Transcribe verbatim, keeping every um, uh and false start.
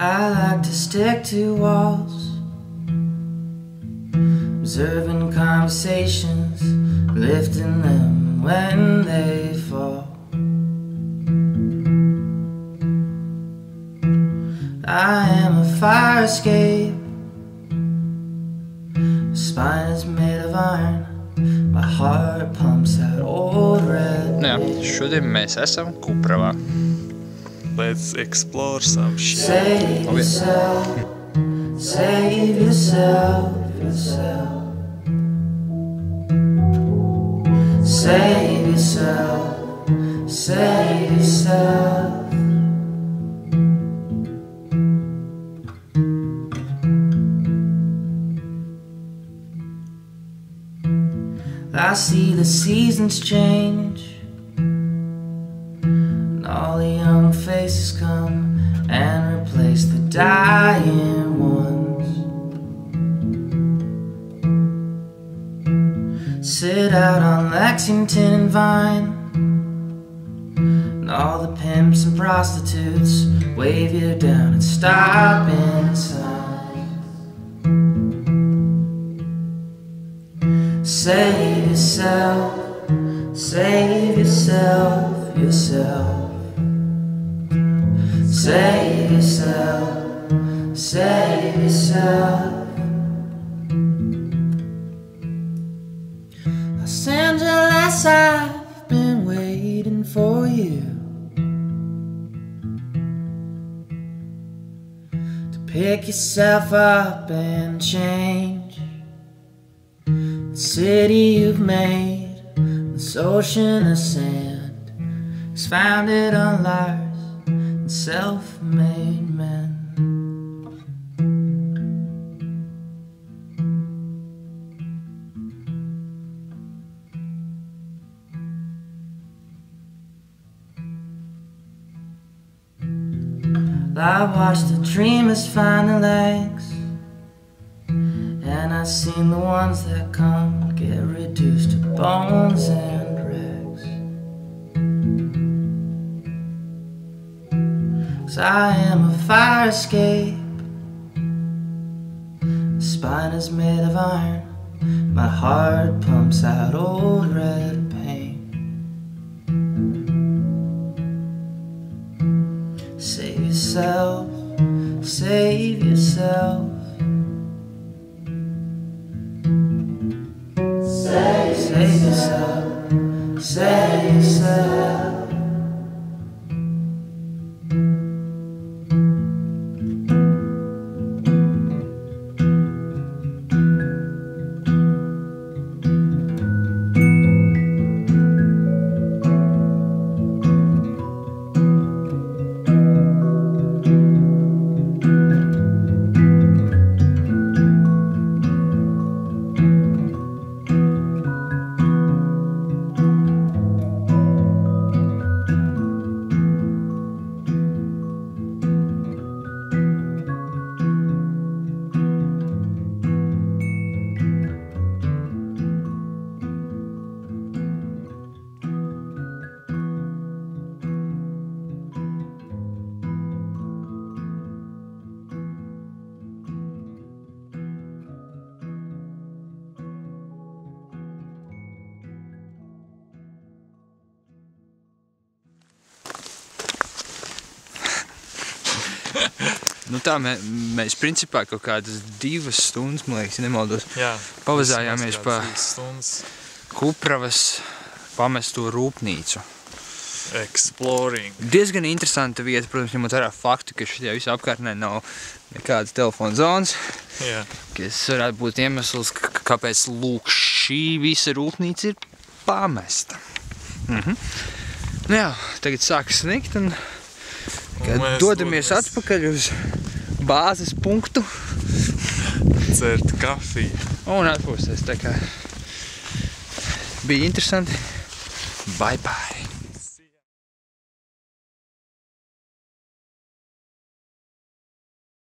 I like to stick to walls, observing conversations, lifting them when they fall. I am a fire escape, my spine is made of iron, my heart pumps out old red. Jā, šodien mēs esam Kupravā. Let's explore some shit. Save yourself, save yourself, yourself. Save yourself, save yourself. I see the seasons change, and all the young faces come and replace the dying ones. Sit out on Lexington and Vine, and all the pimps and prostitutes wave you down and stop inside. Save yourself, save yourself, yourself. Save yourself, save yourself. Los Angeles, I've been waiting for you to pick yourself up and change. The city you've made, this ocean of sand, is founded on liars and self-made men. I watched the dreamers find the legs, and I've seen the ones that come get reduced to bones and rags. 'Cause I am a fire escape, my spine is made of iron, my heart pumps out old red pain. Save yourself, save yourself. Save yourself, save yourself. Nu tā, mē, mēs principā kaut kādas divas stundas, man liekas, ja nemaldos, Jā, pavazājāmies pa stundas. Kupravas pamesto rūpnīcu. Exploring. Diezgan interesanta vieta, protams, ņemot vērā faktu, ka šajā visā apkārtnē nav nekādas telefona zonas. Jā. Kas varētu būt iemesls, kāpēc lūk šī visa rūpnīca ir pamesta. Mhm. Nu jā, tagad sāks snikt un kad dodamies atpakaļ uz bāzes punktu. Dzert kafiju. Un atpūsties, tā kā bija interesanti. Bye bye.